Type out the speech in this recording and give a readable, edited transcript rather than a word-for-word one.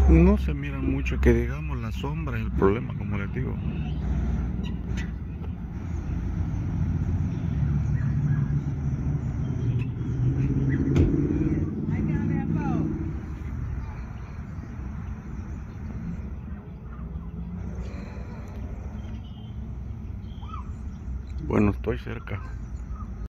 No se mira mucho, que digamos la sombra es el problema, como les digo. Bueno, estoy cerca.